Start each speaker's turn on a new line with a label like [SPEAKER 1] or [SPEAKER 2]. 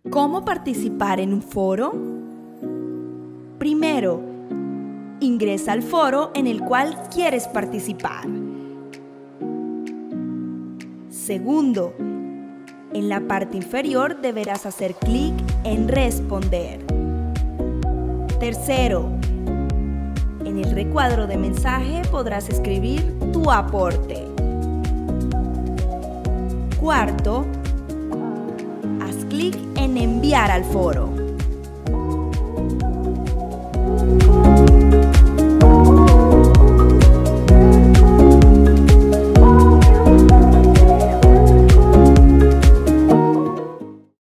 [SPEAKER 1] ¿Cómo participar en un foro? Primero, ingresa al foro en el cual quieres participar. Segundo, en la parte inferior deberás hacer clic en Responder. Tercero, en el recuadro de mensaje podrás escribir tu aporte. Cuarto, haz clic en Enviar al foro.